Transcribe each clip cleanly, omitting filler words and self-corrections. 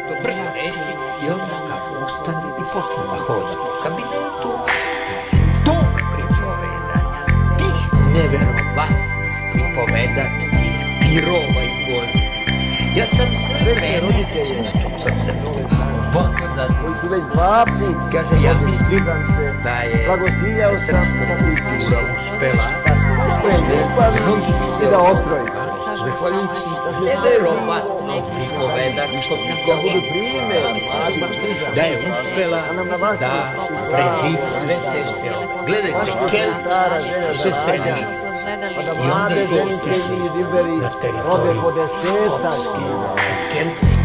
to brzo reći i onda kaže, ustane i počne da hoda po kabinetu. Tog pripovedanja, tih neverovatnih pripovedačkih pirova i božja. Ja sam sve vreme, često sam se zbogno zadovoljno. Kaže, ja mislim da je srpska kultura uspela mnogih se zahvaljujući neverovatnom pripovedačkom govoru, da je uspela da preživi sve te selo. Gledajte, Kelti su se seljali i onda su otišli na teritoriju Škotske. Kelti.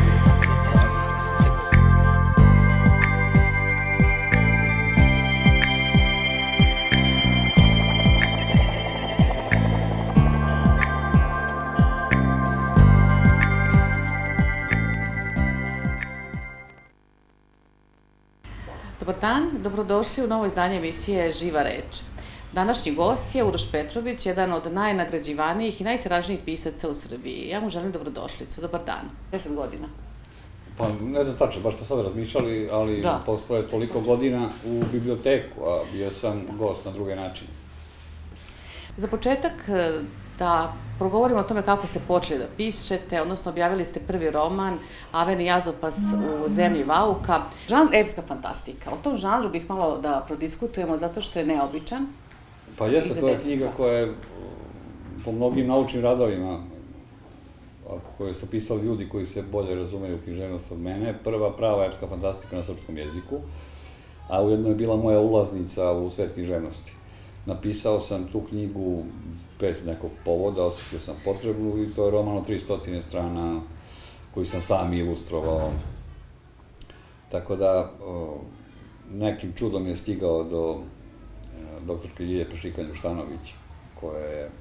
Dobar dan, dobrodošli u novo izdanje emisije Živa reč. Današnji gost je Uroš Petrović, jedan od najnagrađivanijih i najtiražnijih pisaca u Srbiji. Ja mu želim dobrodošlicu. Dobar dan. 10 godina. Pa ne znam tačno, baš smo sad razmišljali, ali posle toliko godina u biblioteku, a bio sam gost na druge načine. Za početak da progovorimo o tome kako ste počeli da pišete, odnosno objavili ste prvi roman Aveni Jazopas u zemlji Vauka. Žanr epska fantastika. O tom žanru bih malo da prodiskutujemo zato što je neobičan. Pa jeste, to je knjiga koja je po mnogim naučnim radovima koje su pisali ljudi koji se bolje razumeju u književnost od mene, prva prava epska fantastika na srpskom jeziku, a ujedno je bila moja ulaznica u svet književnosti. Napisao sam tu knjigu bez nekog povoda, osjetio sam potrebu i to je roman od 300 strana koji sam sam ilustrovao. Tako da nekim čudom je stigao do doktorke Ljilje Pršikan-Juštanović, koja je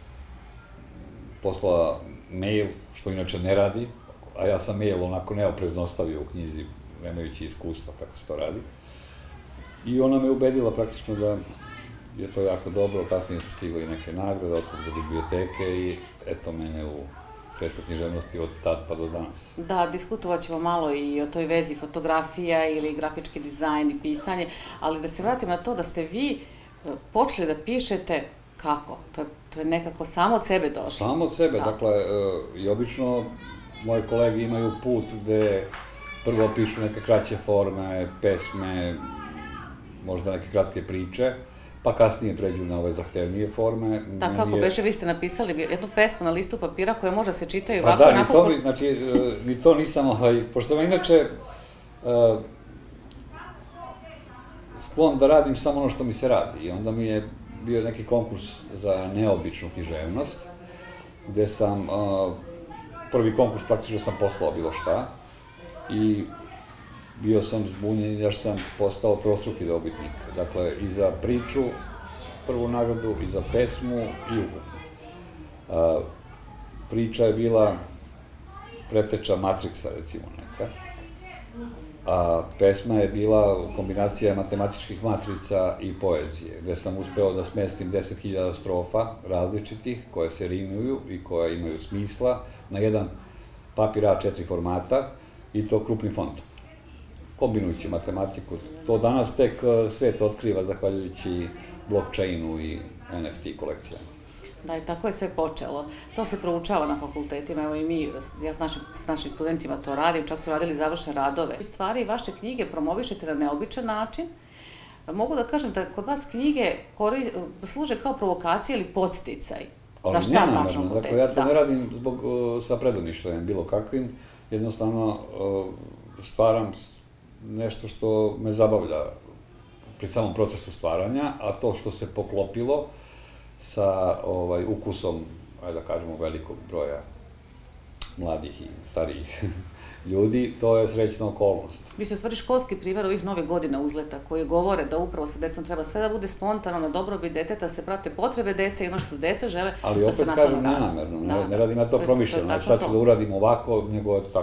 poslala mail, što inače ne radi, a ja sam mail onako neoprezno ostavio u knjizi, nemajući iskustva kako se to radi. I ona me ubedila praktično da je to jako dobro, kasnije su stigle i neke nagrade, otkup za biblioteke i eto mene u svetu književnosti od tad pa do danas. Da, diskutovat ćemo malo i o toj vezi fotografija ili grafički dizajn i pisanje, ali da se vratim na to da ste vi počeli da pišete kako? To je nekako samo od sebe došlo. Samo od sebe, dakle, i obično moje kolege imaju put gde prvo pišu neke kraće forme, pesme, možda neke kratke priče, pa kasnije pređu na ove zahtevnije forme. Da, kako beše, vi ste napisali jednu pesmu na listu papira koja može se čitaju ovako. Pa da, ni to nisam, pošto sam inače sklon da radim samo ono što mi se radi. I onda mi je bio neki konkurs za neobičnu književnost, gde sam, prvi konkurs praktično sam poslao bilo šta i bio sam zbunjen jer sam postao trostruki dobitnik. Dakle, i za priču, prvu nagradu, i za pesmu, i ukupno. Priča je bila preteča Matrixa, recimo neka, a pesma je bila kombinacija matematičkih matrica i poezije, gde sam uspeo da smestim 10.000 strofa različitih, koje se rimuju i koje imaju smisla, na jedan papir A4 formata, i to krupnim fontom, kombinujući matematiku. To danas tek svet otkriva zahvaljujući blockchainu i NFT kolekcijama. Da, i tako je sve počelo. To se proučava na fakultetima, evo i mi, ja s našim studentima to radim, čak su radili završne radove. U stvari, vaše knjige promovišete na neobičan način. Mogu da kažem da kod vas knjige služe kao provokacija ili podsticaj. Za šta tačno kod Dakle, ja to ne radim sa predomišljajem bilo kakvim, jednostavno stvaram nešto što me zabavlja pri samom procesu stvaranja, a to što se poklopilo sa ukusom, ajde da kažemo, velikog broja mladih i starijih ljudi, to je srećna okolnost. Vi ste u stvari školski primjer ovih nove godina uzleta koji govore da upravo sa decom treba sve da bude spontano, na dobrobit deteta, se prate potrebe dece i ono što deca žele da se na tome radi. Ali opet kažem nenamerno, ne radim ja to promišljeno, sad ću da uradim ovako, nego je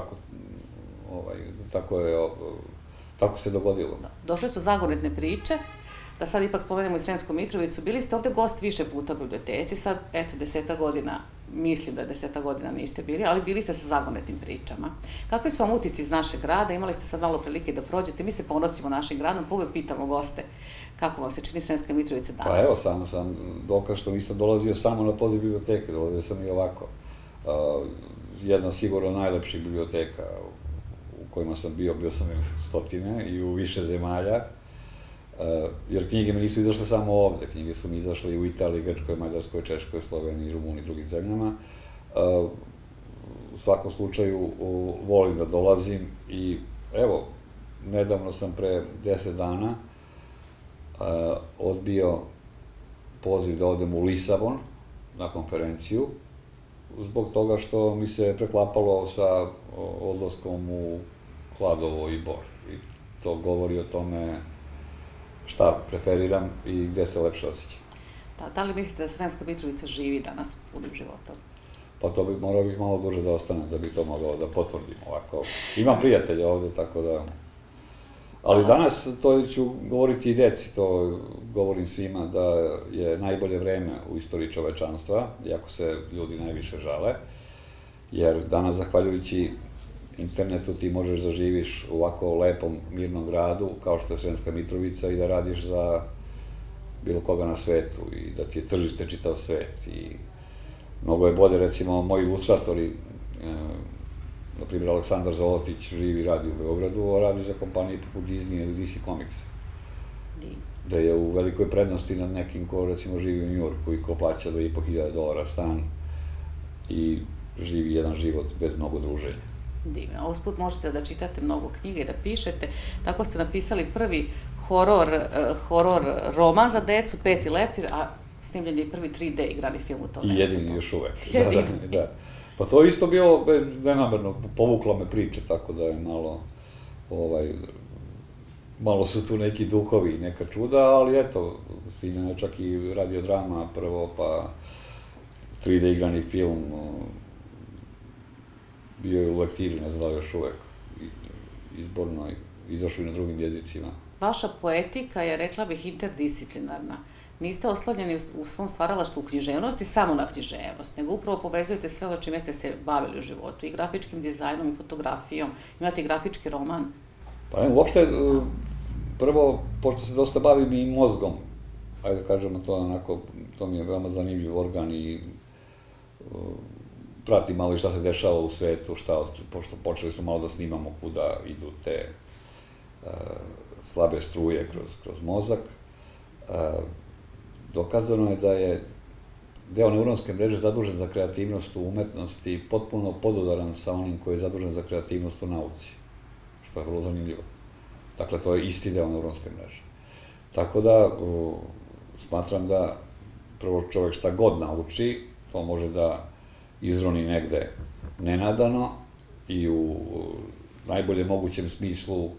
tako se dogodilo. Došle su zagonetne priče, da sad ipak spomenemo i Sremsku Mitrovicu. Bili ste ovde gost više puta u biblioteci, sad, eto, 10 godina mislim da je 10 godina niste bili, ali bili ste sa zagonetnim pričama. Kakvi su vam utisci iz našeg grada? Imali ste sad malo prilike da prođete, mi se ponosimo našim gradom, pa uvek pitamo goste kako vam se čini Sremska Mitrovica danas. Pa evo, sam dokaz što nisam dolazio samo na poziv biblioteke, dolazio sam i ovako. Jedna sigurno najlepših biblioteka u kojima sam bio sam stotine i u više zemalja, jer knjige mi nisu izašle samo ovde, knjige su mi izašle i u Italiji, Grčkoj, Mađarskoj, Češkoj, Sloveniji, Rumuniji i drugim zemljama. U svakom slučaju volim da dolazim i evo, nedavno sam pre 10 dana odbio poziv da odem u Lisabon na konferenciju, zbog toga što mi se preklapalo sa odlaskom u Kladovo i Bor. I to govori o tome šta preferiram i gde se lepše osjećam. Da li mislite da Sremska Mitrovica živi danas punim životom? Pa to morao bih malo duže da ostane da bi to mogao da potvrdim ovako. Imam prijatelja ovde, tako da... Ali danas, to ću govoriti i deci, to govorim svima, da je najbolje vreme u istoriji čovečanstva, iako se ljudi najviše žale, jer danas, zahvaljujući internetu, ti možeš da živiš u ovako lepom, mirnom gradu, kao što je Sremska Mitrovica, i da radiš za bilo koga na svetu, i da ti je tržište čitav svet. I mnogo je bolje, recimo, moji ilustratori, na primjer, Aleksandar Zolotić živi i radi u Beogradu, a radi za kompanije poput Disney ili DC Comics. Da je u velikoj prednosti nad nekim ko, recimo, živi u Njujorku i ko plaća $2.500 stan i živi jedan život bez mnogo druženja. Divno. Ovo put možete da čitate mnogo knjiga i da pišete. Tako ste napisali prvi horor roman za decu, Peti leptir, a snimljen je i prvi 3D igrani film u tome. I jedini još uvek. Da. Pa to je isto bilo nenamerno, povukla me priče, tako da je malo su tu neki duhovi i neka čuda, ali eto, snimljena je čak i radiodrama prvo, pa 3D igrani film, bio je u lektiri, ne znam da li još uvek, izborno, izašao i na drugim jezicima. Vaša poetika je, rekla bih, interdisciplinarna. Niste oslovljeni u svom stvaralaštvu u književnosti samo na književnost, nego upravo povezujete sve o čime ste se bavili u životu, i grafičkim dizajnom, i fotografijom, imate i grafički roman. Pa ne, uopšte, prvo, pošto se dosta bavim i mozgom, ajde da kažemo to onako, to mi je veoma zanimljiv organ i pratim malo i šta se dešava u svetu, pošto počeli smo malo da snimamo kuda idu te slabe struje kroz mozak. Dokazano je da je deo neuronske mreže zadužen za kreativnost u umetnosti potpuno podudaran sa onim koji je zadužen za kreativnost u nauci, što je vrlo zanimljivo. Dakle, to je isti deo neuronske mreže. Tako da, smatram da prvo čovek šta god nauči, to može da izroni negde nenadano i u najbolje mogućem smislu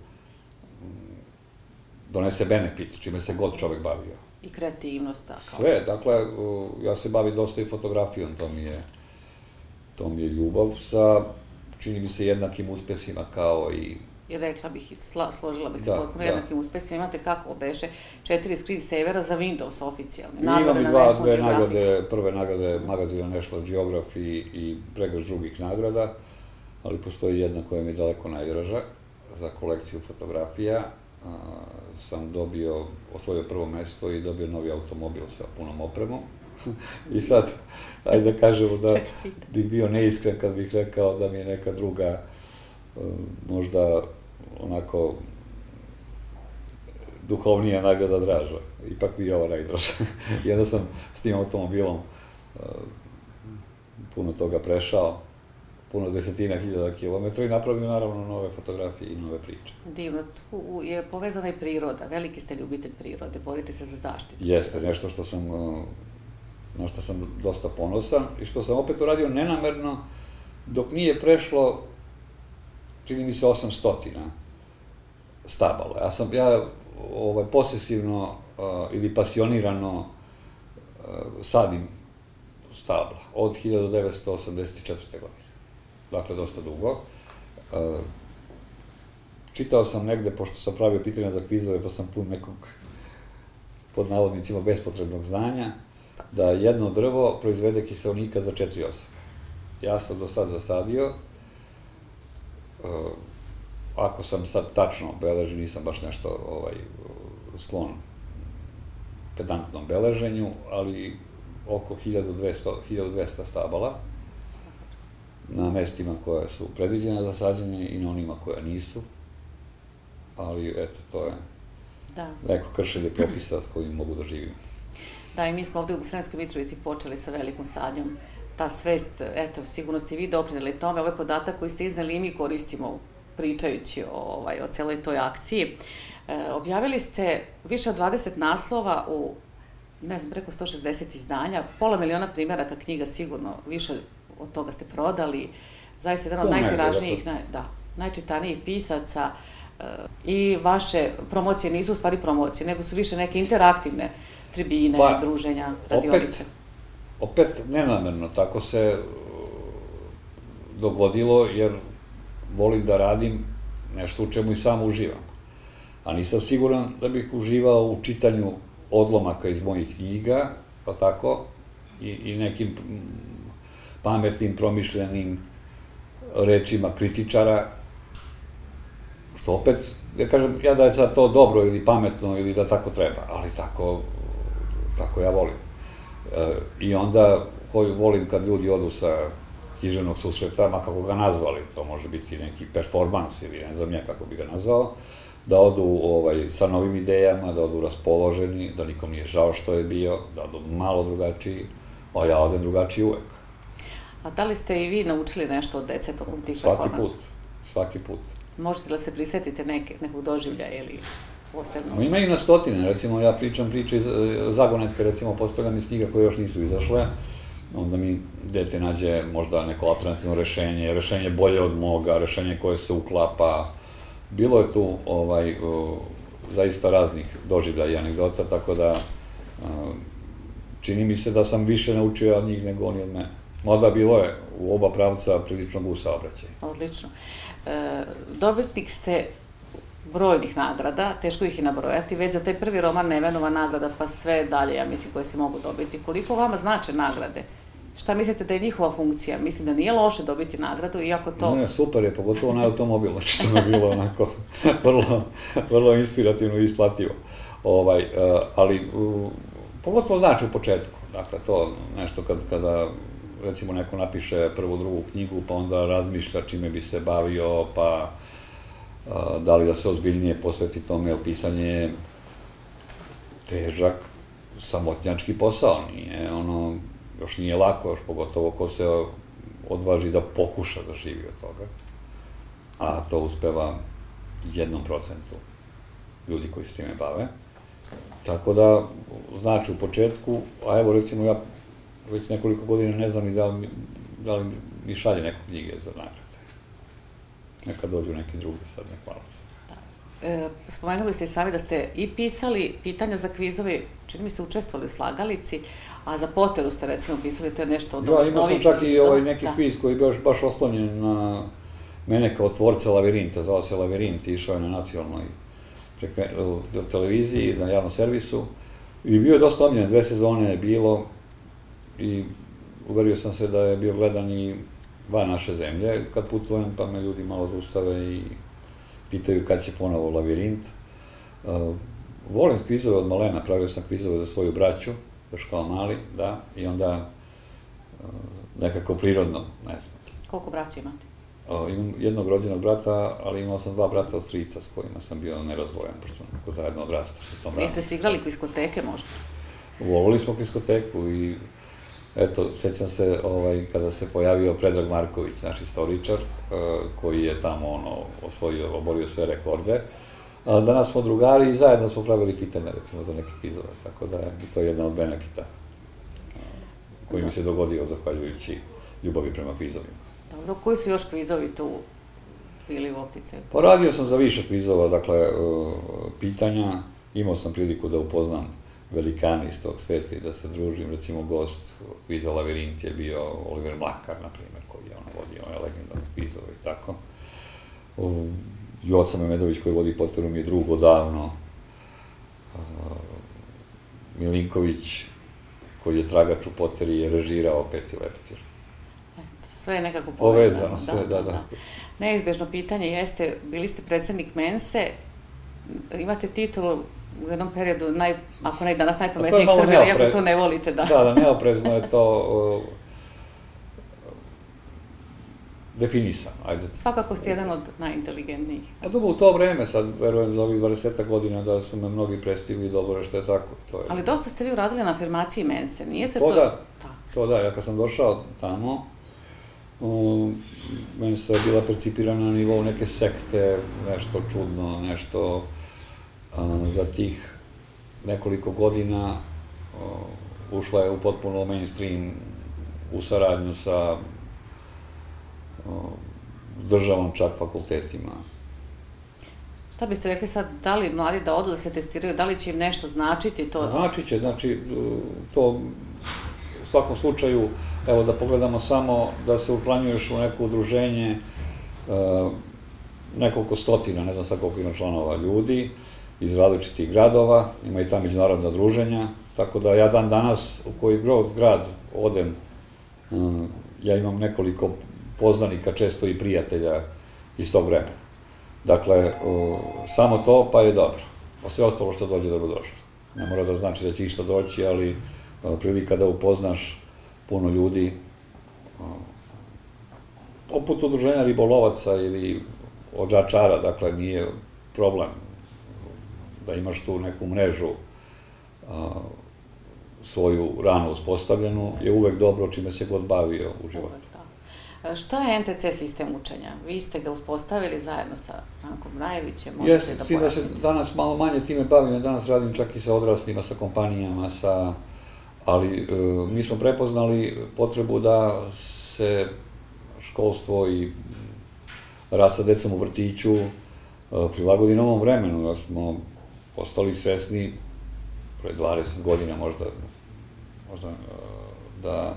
donese benefit, čime se god čovek bavio. I kreativnost, tako. Sve, dakle, ja se bavim dosta i fotografijom, to mi je ljubav sa, čini mi se, jednakim uspesima kao i... I rekla bih, složila bih se potpuno jednakim uspesima. Imate kako beše 4 screensavera za Windows oficijalni. Imam i dve nagrade, prve nagrade magazina National Geographic i pregršt drugih nagrada, ali postoji jedna koja mi je daleko najdraža za kolekciju fotografija. Sam osvojio prvo mesto i dobio novi automobil sa punom opremom. I sad, ajde da kažemo da bih bio neiskren kad bih rekao da mi je neka druga, možda onako duhovnija nagrada draža. Ipak mi je ova najdraža. I onda sam s tim automobilom puno toga prešao, puno desetina hiljada kilometra i napravio naravno nove fotografije i nove priče. Divno, tu je povezana i priroda, veliki ste ljubitelj prirode, borite se za zaštitu. Jeste, nešto na što sam dosta ponosan i što sam opet uradio nenamerno dok nije prešlo, čini mi se, 800 stabala. Ja posesivno ili pasionirano sadim stabla od 1984. godine. Dakle, dosta dugo. Čitao sam negde, pošto sam pravio pitanja za kvizove, pa sam pun nekog, pod navodnicima, bespotrebnog znanja. da jedno drvo proizvede kiseonika za 4 osobe. Ja sam do sad zasadio, ako sam sad tačno beležio, nisam baš nešto sklon pedantnom beleženju, ali oko 1200 stabala na mestima koja su predviđena za sađenje i na onima koja nisu, ali eto, to je neko kršenje propisa s kojim mogu da živim. Da, i mi smo ovde u Sremskoj Mitrovici počeli sa velikom sadnjom. Ta svest, eto, sigurno ste i vi doprineli tome, ovaj podatak koji ste izneli i mi koristimo pričajući o celoj toj akciji. Objavili ste više od 20 naslova u, ne znam, preko 160 izdanja, pola miliona primjeraka knjiga sigurno, više od toga ste prodali, zaista jedan od najtiražnijih, najčitanijih pisaca i vaše promocije nisu u stvari promocije, nego su više neke interaktivne tribine, druženja, radionice. Opet nenamerno, tako se dogodilo, jer volim da radim nešto u čemu i sam uživam. A nisam siguran da bih uživao u čitanju odlomaka iz mojih knjiga, pa tako, i nekim pametnim, promišljenim rečima kritičara, što opet, ja kažem, ja da je sad to dobro ili pametno ili da tako treba, ali tako ja volim. I onda volim kad ljudi odu sa književnog susreta, ma kako ga nazvali, to može biti neki performans ili ne znam ja kako bi ga nazvao, da odu sa novim idejama, da odu raspoloženi, da nikom nije žao što je bio, da odu malo drugačiji, a ja odem drugačiji uvek. A da li ste i vi naučili nešto od dece tokom tih performansa? Svaki put. Možete li se prisetiti nekog doživljaja ili posebno? Ima i na stotine, recimo ja pričam priče iz zagonetke, recimo postavljam iz knjiga koje još nisu izašle, onda mi dete nađe možda neko alternativno rešenje bolje od moga, rešenje koje se uklapa. Bilo je tu zaista raznih doživljaja i anegdota, tako da čini mi se da sam više naučio od njih nego oni od mene. Možda bilo je u oba pravca prilično gust saobraćaj. Odlično. Dobitnik ste brojnih nagrada, teško ih i nabrojati, već za taj prvi roman Nevenova nagrada, pa sve dalje, ja mislim, koje se mogu dobiti. Koliko vama znače nagrade? Šta mislite da je njihova funkcija? Mislim da nije loše dobiti nagradu, iako to... Ne, super je, pogotovo na automobilu, što mi je bilo onako vrlo inspirativno i isplativo. Ali pogotovo znači u početku. Dakle, to nešto kada recimo neko napiše prvu, drugu knjigu, pa onda razmišlja čime bi se bavio, pa da li da se ozbiljnije posveti tome, pisanje je težak, samotnjački posao, još nije lako, još pogotovo ko se odvaži da pokuša da živi od toga, a to uspeva 1% ljudi koji se time bave. Tako da, znači u početku, a evo recimo ja već nekoliko godina ne znam ni da li mi šalje neko knjige za nagrade. Neka dođu neki drugi, sad nek malo se. Spomenuli ste i sami da ste i pisali pitanja za kvizove, čini mi se učestvovali u slagalici, a za Poteru ste recimo pisali, to je nešto od ovih novih kviza. Da, imao sam čak i neki kviz koji je baš oslonjen na mene kao tvorca Lavirinta, zvao se Lavirint, išao je na nacionalnoj televiziji, na javnom servisu i bio je dosta omiljen, 2 sezone je bilo i uverio sam se da je bio gledan i van naše zemlje. Kad putujem pa me ljudi malo zaustave i pitaju kad će ponovo Lavirint. Volim kvizove od malena, pravio sam kvizove za svoju braću, još kao mali, da, i onda nekako prirodno, ne znam. Koliko braća imate? Imam jednog rođenog brata, ali imao sam 2 brata od strica s kojima sam bio nerazdvojen, pošto smo neko zajedno odrastali. Jeste se igrali kviskoteke možda? Volili smo kviskoteku i eto, sećam se kada se pojavio Predrag Marković, naš istoričar, koji je tamo oborio sve rekorde. Danas smo drugari i zajedno smo pravili pitanja, recimo, za neke kvizove, tako da je to jedna od benefita koji mi se dogodio zahvaljujući ljubavi prema kvizovima. Dobro, koji su još kvizovi tu bili u opticaju? Pa radio sam za više kvizova, dakle, pitanja. Imao sam priliku da upoznam velikani iz tog sveta i da se družim. Recimo, gost kviza Lavirint je bio Oliver Mlakar, na primjer, koji je vodio legendarne kvizove i tako. Joca Memedović, koji vodi Poteru, mi je drug odavno. Milinković, koji je tragač u Poteri, je režirao Peti leptir. Sve je nekako povezano. Povezano, sve, da. Neizbježno pitanje jeste, bili ste predsjednik Mense, imate titulu u jednom periodu, ako ne i danas, najpametnijeg Srbija, iako to ne volite, da. Da, neoprezno je to definisano, ajde. Svakako si jedan od najinteligentnijih. Pa dobro, u to vreme, sad verujem za ovih 20 godina da su me mnogi prestigli dobro što je tako. Ali dosta ste vi uradili na afirmaciji Mense, nije se to... To da, ja kad sam došao tamo, Mensa je bila percipirana na nivou neke sekte, nešto čudno, nešto za tih nekoliko godina ušla je u potpuno mainstream u saradnju sa državom, čak fakultetima. Šta biste rekli sad, da li mladi da odu da se testiraju, da li će im nešto značiti to? Značit će, znači, to u svakom slučaju, evo da pogledamo samo da se uklanjuješ u neko udruženje nekoliko stotina, ne znam sad koliko ima članova ljudi, iz različitih gradova, ima i ta međunarodna druženja, tako da ja dan danas u koji grad odem, ja imam nekoliko poznanika, često i prijatelja iz tog vremena. Dakle, samo to pa je dobro, a sve ostalo što dođe dobrodošlo. Ne mora da znači da će išta doći, ali prilika da upoznaš puno ljudi, poput udruženja ribolovaca ili odžačara, dakle nije problem da imaš tu neku mrežu svoju rano uspostavljenu, je uvek dobro čime se god bavio u životu. Šta je NTC sistem učenja? Vi ste ga uspostavili zajedno sa Rankom Rajevićem, možete da pojasnite? Ja se danas malo manje time bavim, ja danas radim čak i sa odraslima, sa kompanijama, ali mi smo prepoznali potrebu da se školstvo i rad sa decom u vrtiću prilagodi novom vremenu, da smo postali svesni pre 20 godina možda da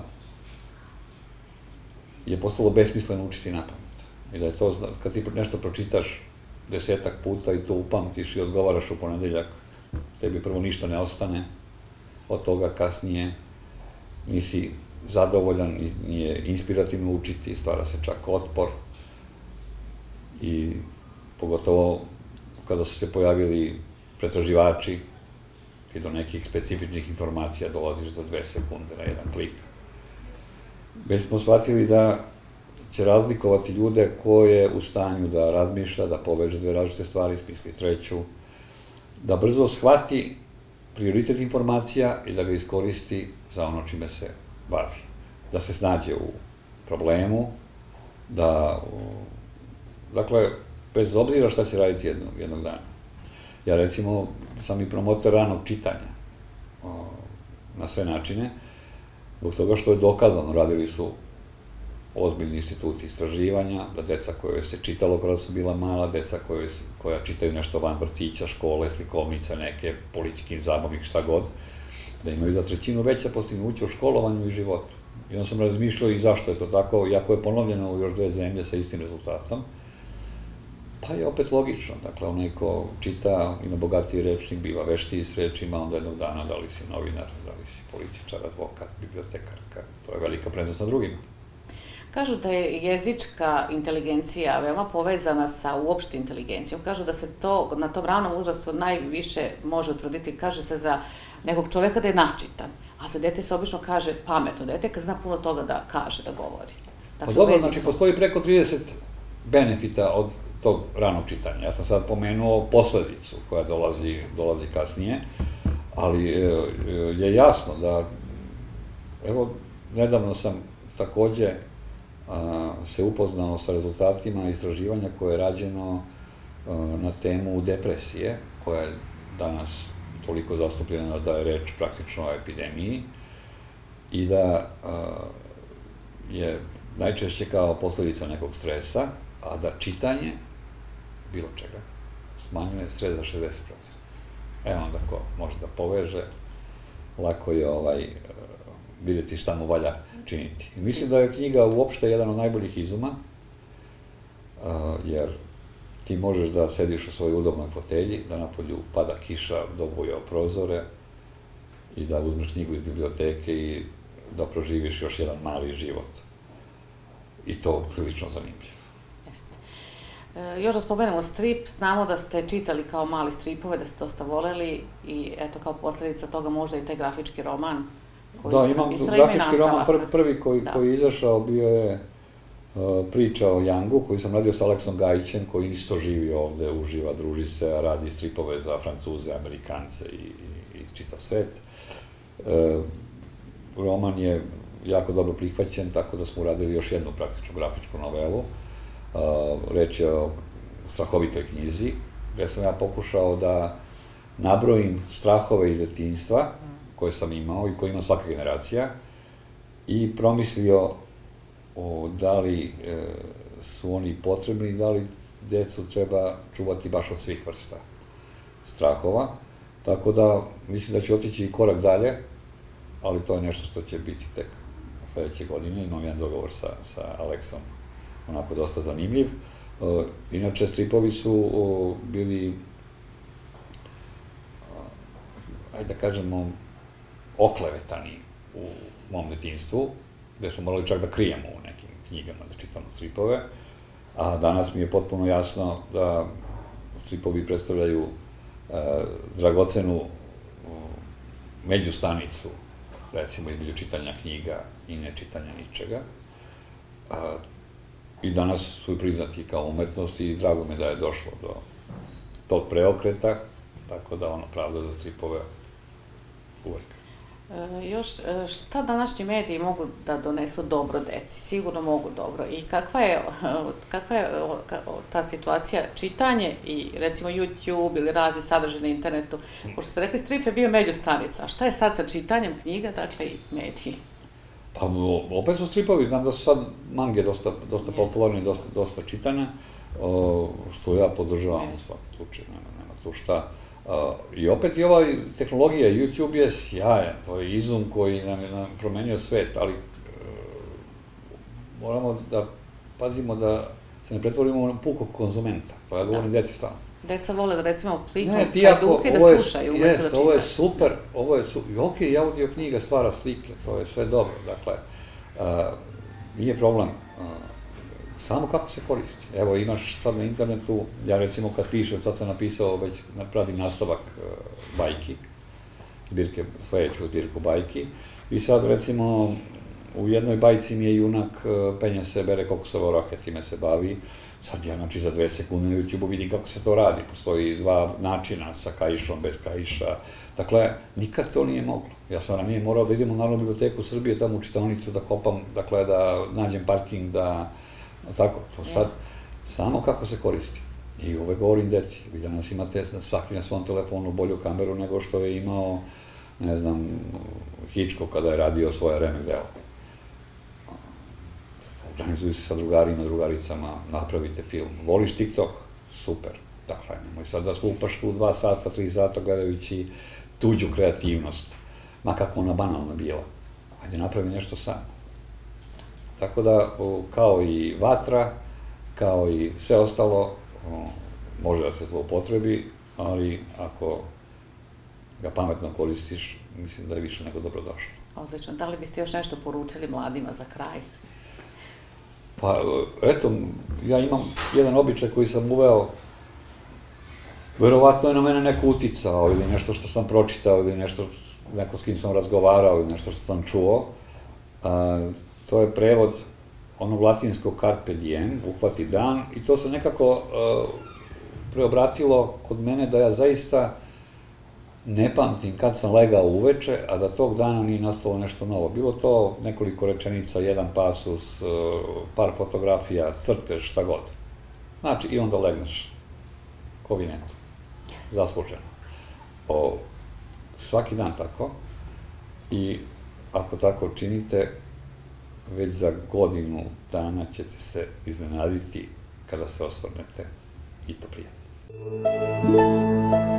je postalo besmisleno učiti napamet. I da je to, kad ti nešto pročitaš 10 puta i to upamtiš i odgovaraš u ponedeljak, tebi prvo ništa ne ostane, od toga kasnije nisi zadovoljan, nije inspirativno učiti, stvara se čak otpor i pogotovo kada su se pojavili pretraživači i do nekih specifičnih informacija dolaziš za 2 sekunde na jedan klik. Već smo shvatili da će razlikovati ljude ko je u stanju da razmišlja, da poveže 2 različite stvari, smisli 3, da brzo shvati prioritet informacija i da ga iskoristi za ono čime se bavi. Da se snađe u problemu, dakle, bez obzira šta će raditi jednog dana. Ja recimo sam i promotor ranog čitanja na sve načine, zbog toga što je dokazano, radili su ozbiljni instituti istraživanja, da deca koje se čitalo kada su bila mala, deca koja čitaju nešto van vrtića, škole, slikovnica, neke, politički zabavnik, šta god, da imaju za 1/3 veća postignuća u školovanju i životu. I onda sam razmišljao i zašto je to tako, iako je ponovljeno u još 2 zemlje sa istim rezultatom, pa je opet logično, dakle, onaj ko čita, ima bogatiji rečnik, biva veštiji s rečima, onda jednog dana da li si novinar, da li si političar, advokat, bibliotekarka, to je velika prednost na drugima. Kažu da je jezička inteligencija veoma povezana sa uopšte inteligencijom. Kažu da se to na tom ranom uzrastu najviše može utvrditi, kaže se za nekog čoveka da je načitan, a za dete se obično kaže pametno dete kad zna puno toga da kaže, da govori. Pa dobro, znači postoji preko 30 benefita od tog ranog čitanja. Ja sam sad pomenuo posledicu koja dolazi kasnije, ali je jasno da, evo, nedavno sam takođe se upoznao sa rezultatima istraživanja koje je rađeno na temu depresije, koja je danas toliko zastupljena da je reč praktično o epidemiji i da je najčešće kao posledica nekog stresa, a da čitanje bilo čega smanjuje stres za 60%. Evo onda ko može da poveže, lako je vidjeti šta mu valja činiti. Mislim da je knjiga uopšte jedan od najboljih izuma, jer ti možeš da sediš u svojoj udobnoj fotelji, da napolju pada kiša, dobuje o prozore i da uzmeš knjigu iz biblioteke i da proživiš još jedan mali život. I to prilično zanimljivo. Još da spomenemo strip, znamo da ste čitali kao mali stripove, da ste dosta voleli i eto kao posljedica toga možda i taj grafički roman koji ste napisali. Da, imam grafički roman, prvi koji je izašao bio je priča o Yangu, koju sam radio sa Aleksom Gajićem, koji isto živi ovde, uživa, druži se, radi stripove za Francuze, Amerikance i čitav svet. Roman je jako dobro prihvaćen, tako da smo uradili još jednu praktičnu grafičku novelu. Reč je o strahovitoj knjizi, gde sam ja pokušao da nabrojim strahove iz detinjstva koje sam imao i koje ima svaka generacija i promislio da li su oni potrebni i da li decu treba čuvati baš od svih vrsta strahova. Tako da mislim da ću otići i korak dalje, ali to je nešto što će biti tek sledeće godine. Imam jedan dogovor sa Aleksom, onako dosta zanimljiv. Inače, stripovi su bili, ajde da kažemo, oklevetani u mom detinjstvu, gde smo morali čak da krijemo u nekim knjigama da čitamo stripove, a danas mi je potpuno jasno da stripovi predstavljaju dragocenu međustanicu, recimo između čitanja knjiga i nečitanja ničega. I danas su priznati kao umetnost i drago mi da je došlo do tog preokreta, tako da ono pravda za stripove uvek. Još, šta današnji mediji mogu da donesu dobro deci? Sigurno mogu dobro. I kakva je ta situacija, čitanje i recimo YouTube ili razni sadržaj na internetu? Pošto ste rekli, strip je bio međustanica. A šta je sad sa čitanjem knjiga, dakle i mediji? Pa opet su stripovi, znam da su sad mange dosta popularni, dosta čitanja, što ja podržavam u svakom slučaju, nema tu šta. I opet i ova tehnologija, YouTube je sjajan, to je izum koji nam je promenio svet, ali moramo da pazimo da se ne pretvorimo u pukog konzumenta, to ja govorim deci stalno. Deca vole da recimo kliknu hajduke i da slušaju umesto da čitaju. Ovo je super, i okej, audio knjiga stvara slike, to je sve dobro, dakle, nije problem, samo kako se koristi. Evo, imaš sad na internetu, ja recimo kad pišem, sad sam napisao, već pravim nastavak bajki, sledeću zbirku bajki, i sad recimo u jednoj bajci mi je junak, penje se, bere kokosove orahe, time se bavi. Sad ja, znači, za 2 sekunde na YouTube-u vidim kako se to radi. Postoji 2 načina, sa kaišom, bez kaiša. Dakle, nikad to nije moglo. Ja sam ranije morao da idem u Narodnu biblioteku Srbije, tamo u čitaonicu, da kopam, dakle, da nađem parking, da... Tako, to sad, samo kako se koristi. I uvek govorim deci, vi danas imate svaki na svom telefonu bolju kameru nego što je imao, ne znam, Hitchcock kada je radio svoje remek delo. Organizuju se sa drugarima, drugaricama, napravite film. Voliš TikTok? Super. Dakle, nemoj sad da slupaš tu 2 sata, 3 sata gledajući tuđu kreativnost. Ma kako ona banalna bila. Ajde, napravi nešto sam. Tako da, kao i vatra, kao i sve ostalo, može da se zloupotrebi, ali ako ga pametno koristiš, mislim da je više nego dobrodošlo. Odlično. Da li biste još nešto poručili mladima za kraj? Pa, eto, ja imam jedan običaj koji sam uveo, verovatno je na mene neko uticao, ili nešto što sam pročitao, ili neko s kim sam razgovarao, ili nešto što sam čuo. To je prevod onog latinskog carpe diem, uhvati dan, i to se nekako preobratilo kod mene da ja zaista ne pamtim kad sam legao uveče, a da tog dana nije nastalo nešto novo. Bilo to nekoliko rečenica, jedan pasus, par fotografija, crtež, šta god. Znači, i onda legneš ko vinetu. Zasluženo. Svaki dan tako. I ako tako činite, već za godinu dana ćete se iznenaditi kada se osvrnete i to prijatno.